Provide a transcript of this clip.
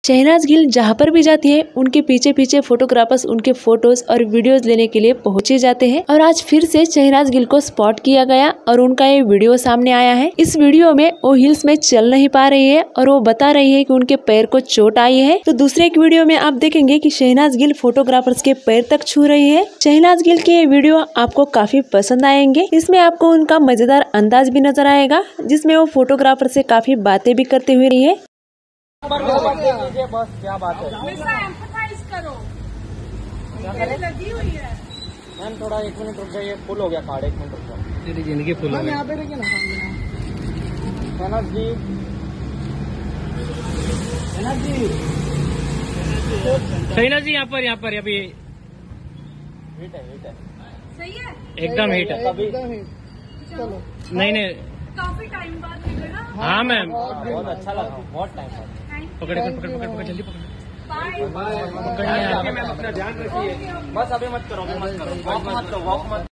शहनाज गिल जहाँ पर भी जाती है उनके पीछे पीछे फोटोग्राफर्स उनके फोटोज और वीडियोस लेने के लिए पहुंचे जाते हैं। और आज फिर से शहनाज गिल को स्पॉट किया गया और उनका ये वीडियो सामने आया है। इस वीडियो में वो हिल्स में चल नहीं पा रही है और वो बता रही है कि उनके पैर को चोट आई है। तो दूसरे एक वीडियो में आप देखेंगे कि शहनाज गिल फोटोग्राफर्स के पैर तक छू रही है। शहनाज गिल के ये वीडियो आपको काफी पसंद आएंगे। इसमें आपको उनका मजेदार अंदाज भी नजर आएगा जिसमें वो फोटोग्राफर से काफी बातें भी करते हुए रही है। बस क्या बात है, एम्फसाइज करो, लगी हुई है। मैम थोड़ा 1 मिनट रुक जाइए, फुल हो गया कार्ड, 1 मिनट रुक जाओ। तेरी जिंदगी फुल हो गई। यहाँ पे रहिए ना शहनाज जी, शहनाज जी, शहनाज जी यहाँ पर अभी हिट है सही है, एकदम हिट है। एकदम हिट। चलो नहीं काफी टाइम बाद निकला। हाँ मैम, बहुत अच्छा लगा, बहुत टाइम बाद। पकड़ जल्दी पकड़। ध्यान रखिए, बस अभी मत करो, वॉक मत करो।